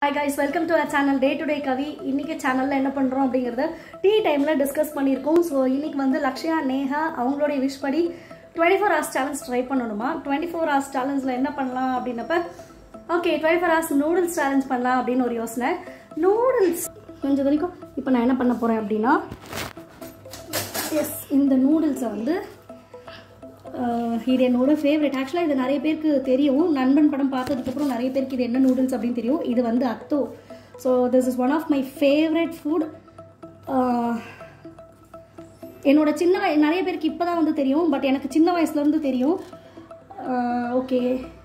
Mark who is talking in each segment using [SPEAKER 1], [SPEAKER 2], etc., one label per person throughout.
[SPEAKER 1] Hi guys, welcome to our channel Day to Day Kavi. இன்னைக்கு சேனல்ல என்ன பண்றோம் அப்படிங்கறத டீ டைம்ல டிஸ்கஸ் பண்ணிருக்கோம். சோ இன்னைக்கு வந்து லக்ஷ்யா நேஹா அவங்களோட விஷ் படி 24 hours challenge ட்ரை பண்ணனுமா. 24 hours challengeல என்ன பண்ணலாம் அப்படினப்ப ஓகே 24 hours noodles challenge பண்ணலாம் அப்படின ஒரு யோசனை. noodles கொஞ்சம் வரைக்கும் இப்போ நான் என்ன பண்ண போறேன் அப்படினா எஸ் இந்த noodles வந்து இது என்னோட ஃபேவரட். ஆக்சுவலாக இது நிறைய பேருக்கு தெரியும். நண்பன் படம் பார்த்ததுக்கப்புறம் நிறைய பேருக்கு இது என்ன நூடுல்ஸ் அப்படின்னு தெரியும். இது வந்து அத்தோ. So this is one of my favourite food. என்னோட நிறைய பேருக்கு இப்போ தான் வந்து தெரியும், பட் எனக்கு சின்ன வயசுலேருந்து தெரியும். ஓகே,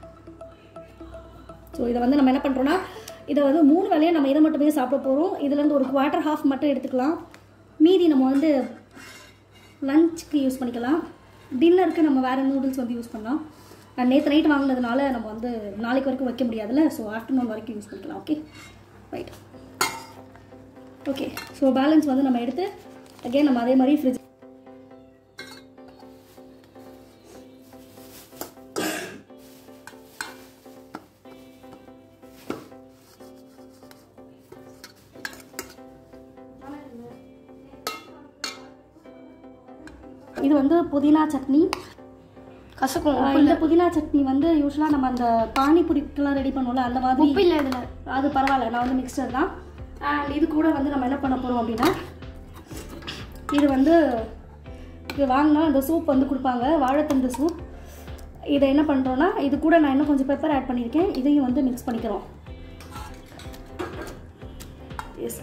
[SPEAKER 1] ஸோ இதை வந்து நம்ம என்ன பண்ணுறோன்னா இதை வந்து 3 வேளையாக நம்ம இதை மட்டுமே சாப்பிட போகிறோம். இதுலேருந்து ஒரு குவார்ட்டர் ஹாஃப் மட்டும் எடுத்துக்கலாம். மீதி நம்ம வந்து லஞ்சுக்கு யூஸ் பண்ணிக்கலாம். டின்னருக்கு நம்ம வேறு நூடுல்ஸ் வந்து யூஸ் பண்ணலாம். நேற்று நைட் வாங்கினதுனால நம்ம வந்து நாளைக்கு வரைக்கும் வைக்க முடியாதுல்ல. ஸோ ஆஃப்டர்நூன் வரைக்கும் யூஸ் பண்ணிக்கலாம். Okay right. Okay, so balance வந்து நம்ம எடுத்து அகெயின் நம்ம அதே மாதிரி ஃப்ரிட்ஜ் இது வந்து புதினா சட்னி கசக்கும். இந்த புதினா சட்னி வந்து யூஸ்வலாக நம்ம அந்த பானிபூரிக்கெல்லாம் ரெடி பண்ணுவோம்ல அந்த மாதிரி உப்பு இல்லை இதில். அது பரவாயில்ல, நான் வந்து மிக்சர் தான். அண்ட் இது கூட வந்து நம்ம என்ன பண்ண போகிறோம் அப்படின்னா இது வந்து இது வாங்கினா அந்த சூப் வந்து கொடுப்பாங்க, வாழைத்தண்டு சூப். இதை என்ன பண்ணுறோன்னா இது கூட நான் இன்னும் கொஞ்சம் பெப்பர் ஆட் பண்ணியிருக்கேன். இதையும் வந்து மிக்ஸ் பண்ணிக்கிறோம். எஸ்,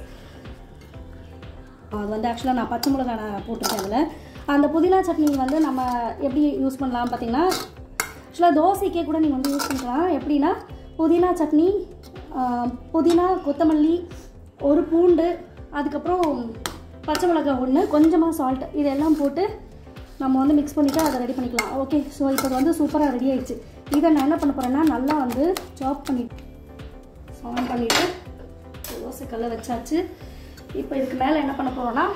[SPEAKER 1] அது வந்து ஆக்சுவலாக நான் பச்சை மிளகாய் நான் போட்டிருக்கேன் அதில். அந்த புதினா சட்னி வந்து நம்ம எப்படி யூஸ் பண்ணலாம் பார்த்தீங்கன்னா ஆக்சுவலாக தோசைக்கே கூட நீங்கள் வந்து யூஸ் பண்ணிக்கலாம். எப்படின்னா புதினா சட்னி, புதினா, கொத்தமல்லி, ஒரு பூண்டு, அதுக்கப்புறம் பச்சை மிளகாய் 1, கொஞ்சமாக சால்ட், இதெல்லாம் போட்டு நம்ம வந்து மிக்ஸ் பண்ணிவிட்டு அதை ரெடி பண்ணிக்கலாம். ஓகே, ஸோ இப்போ வந்து சூப்பராக ரெடி ஆகிடுச்சு. இதை நான் என்ன பண்ண போகிறேன்னா நல்லா வந்து சாப் பண்ணிவிட்டு தோசைக்கல்ல வச்சாச்சு. இப்போ இதுக்கு மேலே என்ன பண்ண போகிறோன்னா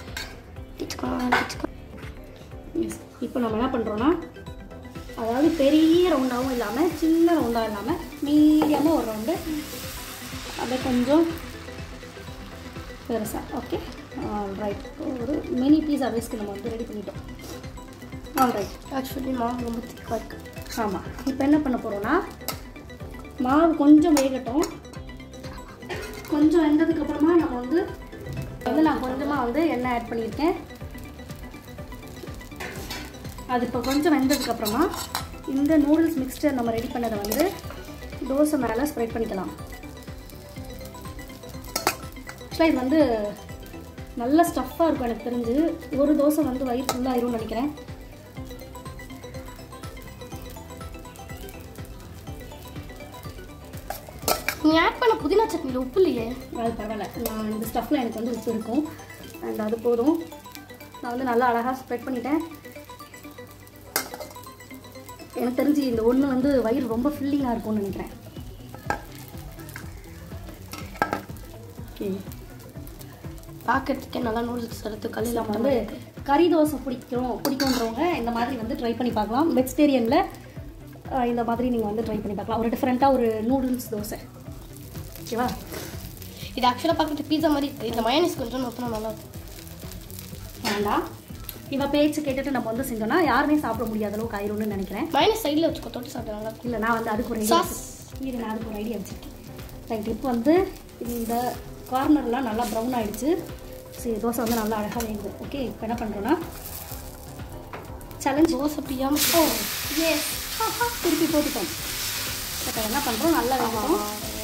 [SPEAKER 1] இப்போ நம்ம என்ன பண்ணுறோன்னா அதாவது பெரிய ரவுண்டாகவும் இல்லாமல் சின்ன ரவுண்டாக இல்லாமல் மீடியமாக ஒரு ரவுண்டு, அப்படியே கொஞ்சம் பெருசாக. ஓகே ரைட், ஒரு மினி பீஸா பேஸ்க்கு நம்ம வந்து ரெடி பண்ணிட்டோம். ரைட், ஆக்சுவலி மாவு ரொம்ப திக்காக இருக்குது. ஆமாம், இப்போ என்ன பண்ண போகிறோன்னா மாவு கொஞ்சம் வேகட்டும். கொஞ்சம் வெந்ததுக்கப்புறமா நம்ம வந்து நான் கொஞ்சமாக வந்து எண்ணெய் ஆட் பண்ணியிருக்கேன். அது இப்போ கொஞ்சம் வெந்ததுக்கப்புறமா இந்த நூடுல்ஸ் மிக்ஸ்டர் நம்ம ரெடி பண்ணதை வந்து தோசை மேலே ஸ்ப்ரெட் பண்ணிக்கலாம். ஆக்சுவலாக இது வந்து நல்ல ஸ்டஃப்பாக இருக்கும். எனக்கு தெரிஞ்சு ஒரு தோசை வந்து வயிறு ஃபுல்லாக ஆயிரும்னு நினைக்கிறேன்.
[SPEAKER 2] நீ ஆட் பண்ண புதினா சட்னியில் உப்பு இல்லையே?
[SPEAKER 1] அது பரவாயில்ல, நான் இந்த ஸ்டஃப்பில் எனக்கு வந்து உப்பு இருக்கும். அண்ட் அது போதும். நான் வந்து நல்லா அழகாக ஸ்ப்ரெட் பண்ணிட்டேன். எனக்கு தெரிஞ்சு இந்த ஒன்று வந்து வயிறு ரொம்ப ஃபில்லிங்காக இருக்கும்னு நினைக்கிறேன். ஓகே,
[SPEAKER 2] பார்க்கறதுக்கே நல்லா நூடுல்ஸ் எடுத்து கல்லில்
[SPEAKER 1] வந்து கறி தோசை பிடிக்கும்ன்றவங்க இந்த மாதிரி வந்து ட்ரை பண்ணி பார்க்கலாம். வெஜிடேரியனில் இந்த மாதிரி நீங்கள் வந்து ட்ரை பண்ணி பார்க்கலாம். ஒரு டிஃப்ரெண்ட்டாக ஒரு நூடுல்ஸ் தோசை. ஓகேவா?
[SPEAKER 2] இது ஆக்சுவலாக பார்க்குறது பீஸா மாதிரி இருக்குது. இந்த மயோனைஸ் கொஞ்சம் ஊற்றினா நல்லா இருக்கும்.
[SPEAKER 1] வேண்டாம், இவ பேச்சு கேட்டுட்டு நம்ம வந்து செஞ்சோம்னா யாருமே சாப்பிட முடியாத அளவுக்கு ஆயிரும்னு நினைக்கிறேன்.
[SPEAKER 2] மயோனைஸ் சைடில் வச்சுக்கோ, தொட்டு சாப்பிட நல்லா இருக்கும்.
[SPEAKER 1] இல்லை, நான் வந்து அதுக்கு ஒரு ஐடியா வச்சுருக்கேன். ரைட், இப்போ வந்து இந்த கார்னர்லாம் நல்லா ப்ரௌன் ஆகிடுச்சு. சரி, தோசை வந்து நல்லா அழகாக வேகுது. ஓகே, இப்போ என்ன பண்ணுறோன்னா சேலஞ்ச் தோசை பிரியாமல் திருப்பி போட்டுட்டோம். இப்போ என்ன பண்ணுறோம், நல்லா வேகணும்.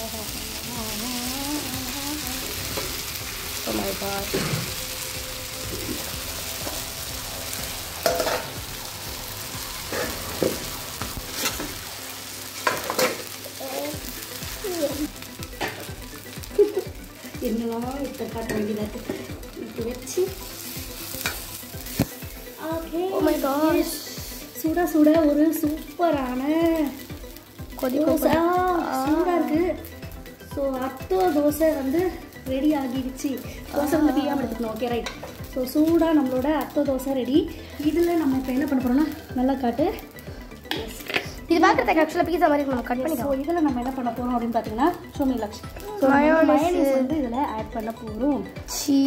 [SPEAKER 1] என்னெல்லாம் இப்போ காட்ட வேண்டியதாக இருக்குது. இப்போ வச்சு ஓகே.
[SPEAKER 2] ஓ மை காட்,
[SPEAKER 1] சுட சுட ஒரு சூப்பரான சூடாக இருக்குது. ஸோ அத்தோ தோசை வந்து ரெடி ஆகிடுச்சு. தோசை வந்து பிரியாமல் எடுத்துக்கணும். Okay right. ஸோ சூடாக நம்மளோட அத்தோ தோசை ரெடி. இதில் நம்ம இப்போ என்ன பண்ண போகிறோம்னா நல்லா காட்டு.
[SPEAKER 2] இது பார்க்கறதுக்கு ஆக்சுவலாக பீஸா மாதிரி நம்ம கட் பண்ணிக்கலாம்.
[SPEAKER 1] ஸோ இதில் நம்ம என்ன பண்ண போகிறோம் அப்படின்னு பார்த்தீங்கன்னா ஷோமி லக்ஷ் மயோனைஸ் வந்து இதில் ஆட் பண்ண போகிறோம்.
[SPEAKER 2] சீ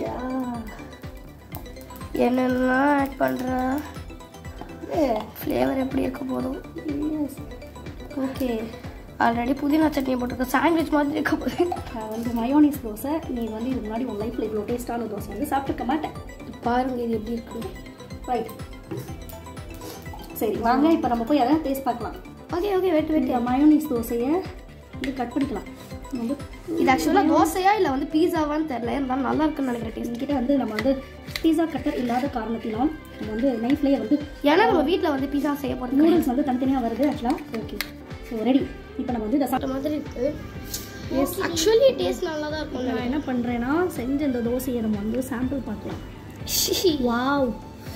[SPEAKER 2] என்னெல்லாம் ஆட் பண்ணுறா ஃப்ளேவர் எப்படி இருக்க போதும்.
[SPEAKER 1] ஓகே
[SPEAKER 2] ஆல்ரெடி புதினா சட்னி போட்டிருக்க சாண்ட்விச் மாதிரி இருக்க போது.
[SPEAKER 1] நான் வந்து மயோனைஸ் தோசை நீ வந்து இதுக்கு முன்னாடி உன் லைஃப்பில் இவ்வளோ டேஸ்ட்டான தோசை வந்து சாப்பிட்டுக்க மாட்டேன்.
[SPEAKER 2] பாருங்கள் இது எப்படி இருக்குது.
[SPEAKER 1] ரைட் சரி வாங்க இப்போ நம்ம போய் அதை டேஸ்ட் பார்க்கலாம்.
[SPEAKER 2] ஓகே ஓகே வெயிட்
[SPEAKER 1] மயோனைஸ் தோசையை வந்து கட் பண்ணிக்கலாம். வந்து
[SPEAKER 2] இது ஆக்சுவலாக தோசையா இல்லை வந்து பீஸாவான்னு தெரியல, இருந்தாலும் நல்லா இருக்குன்னு நினைக்கிறேன். டேஸ்ட்
[SPEAKER 1] கிட்ட வந்து நம்ம வந்து பீஸா கட்டர் இல்லாத காரணத்தினால் நம்ம வந்து நைஃப்லேயே வந்து
[SPEAKER 2] ஏன்னா நம்ம வீட்டில் வந்து பீஸா செய்ய போகிறோம்.
[SPEAKER 1] நூடுல்ஸ் வந்து தனித்தனியாக வருது ஆக்சுவலாக. Okay so ready. இப்போ நம்ம வந்து இதை
[SPEAKER 2] சாப்பிட்ட மாதிரி இருக்குது. எஸ் ஆக்சுவலி டேஸ்ட் நல்லா தான் இருக்கும்.
[SPEAKER 1] நான் என்ன பண்ணுறேன்னா செஞ்ச இந்த தோசையை நம்ம வந்து சாம்பிள் பார்க்கலாம்.
[SPEAKER 2] வாவ்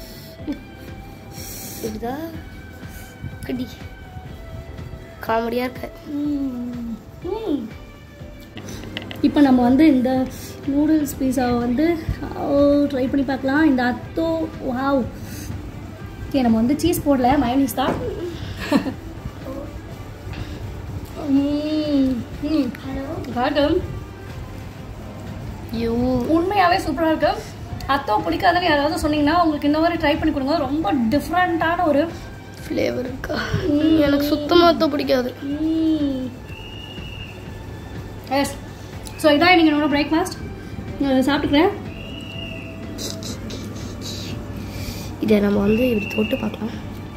[SPEAKER 2] இதுதா கடி காமெடியாக இருக்கு.
[SPEAKER 1] இப்போ நம்ம வந்து இந்த நூடுல்ஸ் பீஸாவை வந்து ட்ரை பண்ணி பார்க்கலாம். இந்த அத்தோ வாவ். ஓகே நம்ம வந்து சீஸ் போடல, மயோனைஸ் தான். உண்மையாகவே சூப்பராக இருக்கு. அத்தோ பிடிக்காதுன்னு யாராவது சொன்னீங்கன்னா உங்களுக்கு இந்த மாதிரி ட்ரை பண்ணி கொடுங்க. ரொம்ப டிஃப்ரெண்ட்டான ஒரு
[SPEAKER 2] ஃப்ளேவர் இருக்கா. எனக்கு சுத்தமாக அத்தோ பிடிக்காது.
[SPEAKER 1] எஸ் ஸோ இதான் நீங்கள் என்னோட பிரேக்ஃபாஸ்ட். சாப்பிட்டுக்கிறேன்.
[SPEAKER 2] இதை நம்ம வந்து இப்படி தொட்டு பார்க்கலாம்.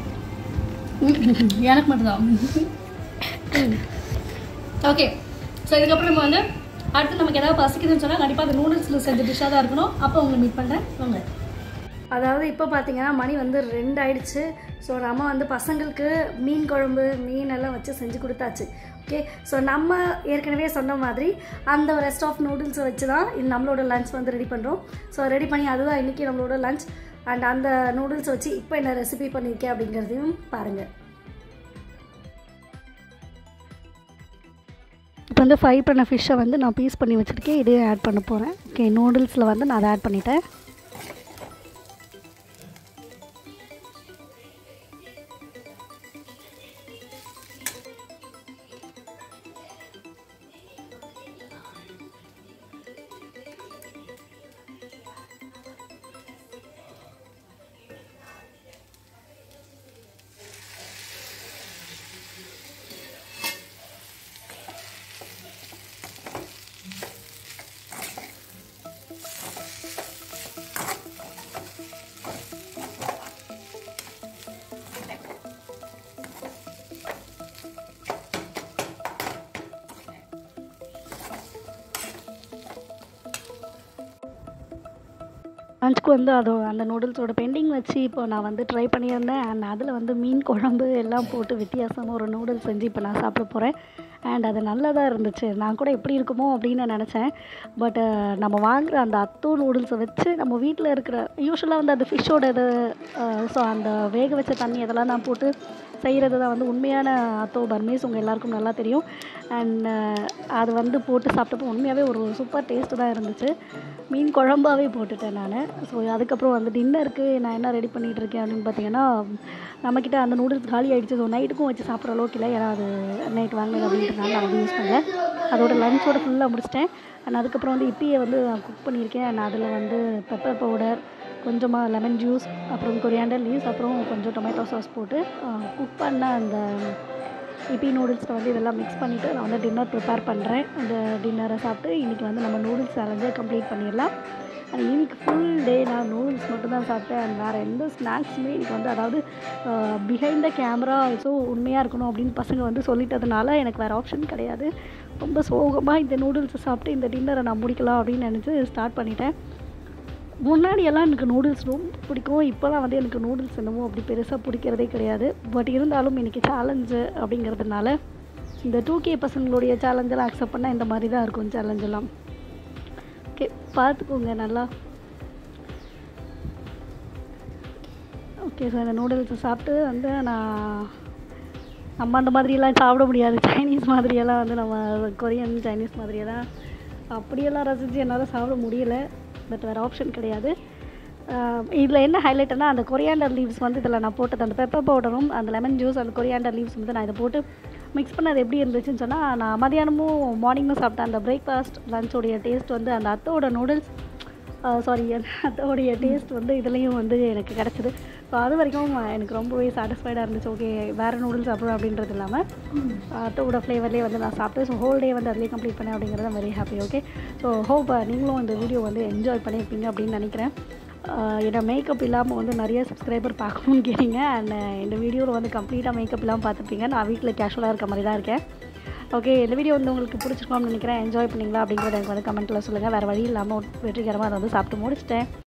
[SPEAKER 1] எனக்கு மட்டும்தான். ஓகே ஸோ இதுக்கப்புறம் நம்ம வந்து அடுத்து நமக்கு ஏதாவது பசிக்குதுன்னு சொன்னால் கண்டிப்பாக அந்த நூடுல்ஸில் செஞ்ச டிஷ்ஷாக தான் இருக்கணும். அப்போ உங்களை மீட் பண்ணுறேன் வாங்க. அதாவது இப்போ பார்த்தீங்கன்னா மணி வந்து 2 ஆயிடுச்சு. ஸோ நம்ம வந்து பசங்களுக்கு மீன் குழம்பு மீன் எல்லாம் வச்சு செஞ்சு கொடுத்தாச்சு. ஓகே ஸோ நம்ம ஏற்கனவே சொன்ன மாதிரி அந்த ரெஸ்ட் ஆஃப் நூடுல்ஸை வச்சு தான் நம்மளோட லன்ச் வந்து ரெடி பண்ணுறோம். ஸோ ரெடி பண்ணி அதுதான் இன்றைக்கி நம்மளோட லன்ச். அண்ட் அந்த நூடுல்ஸை வச்சு இப்போ என்ன ரெசிபி பண்ணியிருக்கேன் அப்படிங்கிறதையும் பாருங்கள். இப்போ வந்து ஃப்ரை பண்ண ஃபிஷ்ஷை வந்து நான் பீஸ் பண்ணி வச்சுருக்கேன். இதையும் ஆட் பண்ண போகிறேன். ஓகே நூடுல்ஸில் வந்து நான் அதை ஆட் பண்ணிட்டேன். லஞ்சுக்கு வந்து அந்த நூடுல்ஸோட பெண்டிங் வச்சு இப்போ நான் வந்து ட்ரை பண்ணியிருந்தேன். அண்ட் அதில் வந்து மீன் குழம்பு எல்லாம் போட்டு வித்தியாசமாக ஒரு நூடுல்ஸ் செஞ்சு இப்போ நான் சாப்பிட போகிறேன். அண்ட் அது நல்லதாக இருந்துச்சு. நான் கூட எப்படி இருக்குமோ அப்படின்னு நினச்சேன். பட் நம்ம வாங்குகிற அந்த அத்தோ நூடுல்ஸை வச்சு நம்ம வீட்டில் இருக்கிற யூஸ்வலாக வந்து அந்த ஃபிஷ்ஷோட இது ஸோ அந்த வேக வச்ச தண்ணி இதெல்லாம் நான் போட்டு செய்கிறது தான் வந்து உண்மையான அத்தோ பர்மீஸ். உங்கள் எல்லாருக்கும் நல்லா தெரியும். அண்ட் அது வந்து போட்டு சாப்பிட்டப்போ உண்மையாகவே ஒரு சூப்பர் டேஸ்ட்டு தான் இருந்துச்சு. மீன் குழம்பாகவே போட்டுட்டேன் நான். ஸோ அதுக்கப்புறம் வந்து டின்னருக்கு நான் என்ன ரெடி பண்ணிகிட்ருக்கேன் அப்படின்னு பார்த்தீங்கன்னா நம்மக்கிட்ட அந்த நூடுல்ஸ் காலி ஆகிடுச்சு. ஸோ நைட்டுக்கும் வச்சு சாப்பிட்ற அளவுக்கு இல்லை. ஏன்னா அது நைட் வாங்கினது அப்படின்றனால நான் வந்து யூஸ் பண்ணல. அதோட லஞ்சோட ஃபுல்லாக முடிச்சிட்டேன். அண்ட் அதுக்கப்புறம் வந்து இப்பியை வந்து நான் குக் பண்ணியிருக்கேன். அண்ட் அதில் வந்து பெப்பர் பவுடர், கொஞ்சமாக லெமன் ஜூஸ், அப்புறம் கொரியாண்டர் லீவ்ஸ், அப்புறம் கொஞ்சம் டொமேட்டோ சாஸ் போட்டு குக் பண்ண அந்த இப்பி நூடுல்ஸில் வந்து இதெல்லாம் மிக்ஸ் பண்ணிவிட்டு நான் வந்து டின்னர் ப்ரிப்பேர் பண்ணுறேன். அந்த டின்னரை சாப்பிட்டு இன்றைக்கி வந்து நம்ம நூடுல்ஸ் சேலஞ்சை கம்ப்ளீட் பண்ணிடலாம். அண்ட் இன்றைக்கி ஃபுல் டே நான் நூடுல்ஸ் மட்டும்தான் சாப்பிட்டேன். அண்ட் வேறு எந்த ஸ்நாக்ஸுமே இன்றைக்கி வந்து அதாவது பிஹைண்ட் த கேமரா ஆல்சோ உண்மையாக இருக்கணும் அப்படின்னு பசங்க வந்து சொல்லிட்டதுனால எனக்கு வேறு ஆப்ஷன் கிடையாது. ரொம்ப சோகமாக இந்த நூடுல்ஸை சாப்பிட்டு இந்த டின்னரை நான் முடிக்கலாம் அப்படின்னு நினச்சி ஸ்டார்ட் பண்ணிட்டேன். முன்னாடியெல்லாம் எனக்கு நூடுல்ஸ் ரொம்ப பிடிக்கும். இப்போலாம் வந்து எனக்கு நூடுல்ஸ் என்னமோ அப்படி பெருசாக பிடிக்கிறதே கிடையாது. பட் இருந்தாலும் இன்றைக்கி சேலஞ்சு அப்படிங்கிறதுனால இந்த 2K பசங்களுடைய சேலஞ்செல்லாம் அக்செப்ட் பண்ணால் இந்த மாதிரி தான் இருக்கும் சேலஞ்செல்லாம். ஓகே பார்த்துக்கோங்க நல்லா. ஓகே ஸோ இந்த நூடுல்ஸை சாப்பிட்டு வந்து நம்ம அந்த மாதிரியெல்லாம் சாப்பிட முடியாது. சைனீஸ் மாதிரியெல்லாம் வந்து நம்ம கொரியன் சைனீஸ் மாதிரியெல்லாம் அப்படியெல்லாம் ரசித்து என்னால் சாப்பிட முடியலை. பட் வேறு ஆப்ஷன் கிடையாது. இதில் என்ன ஹைலைட்னா அந்த கொரியாண்டர் லீவ்ஸ் வந்து இதில் நான் போட்டது அந்த பெப்பர் பவுடரும் அந்த லெமன் ஜூஸ் அந்த கொரியாண்டர் லீவ்ஸ் வந்து நான் இதை போட்டு மிக்ஸ் பண்ணது எப்படி இருந்துச்சுன்னு சொன்னால் நான் மதியானமும் மார்னிங்கும் சாப்பிட்டேன் அந்த பிரேக்ஃபாஸ்ட் லஞ்சோடைய டேஸ்ட் வந்து அந்த அத்தோட நூடுல்ஸ் அதோடைய டேஸ்ட் வந்து இதுலேயும் வந்து எனக்கு கிடச்சிது. ஸோ அது வரைக்கும் எனக்கு ரொம்பவே சாட்டிஸ்ஃபைடாக இருந்துச்சு. ஓகே வேறு நூடுல்ஸ் சாப்பிடுவேன் அப்படின்றது இல்லாமல் அத்தோட ஃப்ளேவர்லேயே வந்து நான் சாப்பிட்டேன். ஸோ ஹோல் டே வந்து அதிலே கம்ப்ளீட் பண்ணேன் அப்படிங்கிறது very happy. Okay so hope நீங்களும் இந்த வீடியோ வந்து என்ஜாய் பண்ணியிருப்பீங்க அப்படின்னு நினைக்கிறேன். ஏன்னா மேக்கப் இல்லாமல் வந்து நிறைய சப்ஸ்கிரைபர் பார்க்கணும்னு கேட்டீங்க. அண்ட் இந்த வீடியோவில் வந்து கம்ப்ளீட்டாக மேக்கப் இல்லாமல் பார்த்துருப்பீங்க. நான் வீட்டில் கேஷுவலாக இருக்க மாதிரி தான் இருக்கேன். ஓகே இந்த வீடியோ வந்து உங்களுக்கு பிடிச்சிருக்கோம்னு நினைக்கிறேன். என்ஜாய் பண்ணிங்களா அப்படிங்கிறத எனக்கு வந்து கமெண்ட்டில் சொல்லுங்கள். வேறு வழி இல்லாமல் வெற்றிகரமாக அதை வந்து சாப்பிட்டு முடிச்சிட்டேன்.